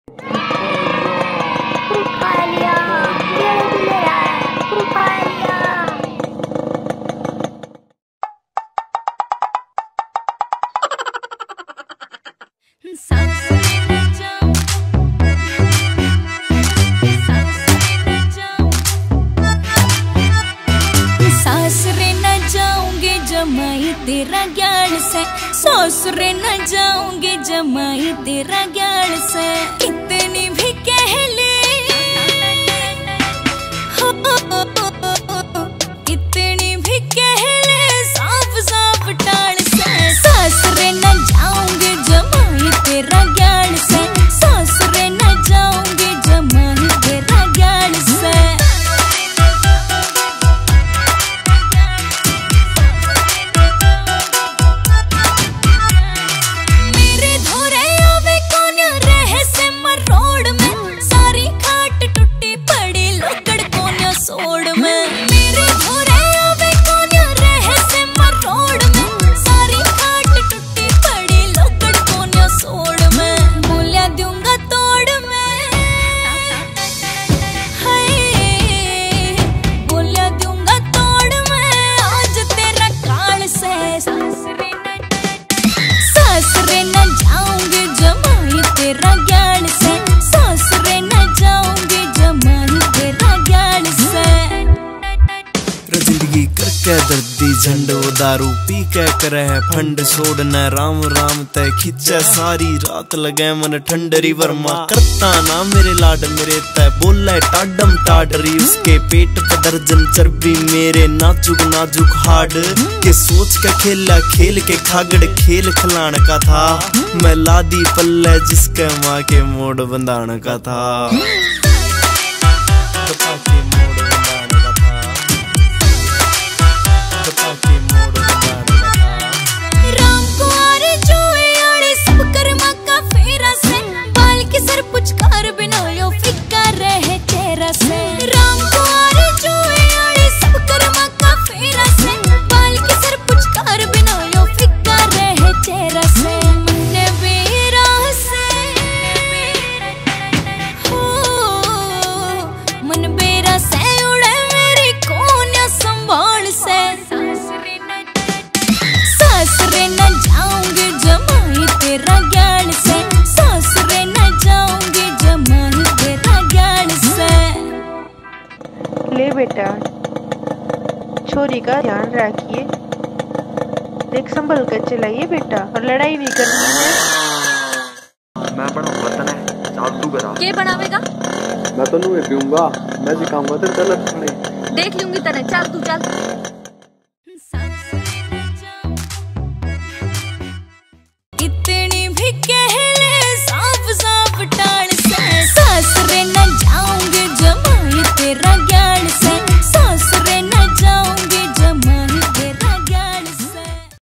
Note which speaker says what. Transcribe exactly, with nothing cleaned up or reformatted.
Speaker 1: तेरा ज्ञान से ससुरे न जाऊंगे जमाई तेरा ज्ञान से कितनी भी कह ले हो, हो, हो, हो, हो, कितनी भी कह ले साफ साफ टाल से ससुरे न जाऊंगे जमाई तेरा ज्ञान से ससुरे न जाऊंगे जमाई तेरा ज्ञान से
Speaker 2: के दर्दी झंडो दारू पी के करे है फंड छोड़ना राम राम तय खिंचे सारी रात लगे मन ठंडरी वर्मा करता ना मेरे लाड मेरे तय बोले टाडम टाडरी उसके पेट पर दर्जन चर्बी मेरे नाजुक नाजुक हाड के सोच के खेला खेल के खागड़ खेल खिलाने का था मैं लादी पल्ले जिसके माँ के मोड़ बंधाने का था
Speaker 3: ले बेटा छोरी का ध्यान रखिए, देख संभल कर चलाइए बेटा और लड़ाई नहीं करनी है।
Speaker 4: मैं बनाऊंगा तने चाल तू करा
Speaker 1: के बनावेगा?
Speaker 4: मैं तो नहीं पीऊंगा, मैं सिखाऊंगा तेरे गलत खड़े
Speaker 1: देख लूंगी तने, चल तू चल।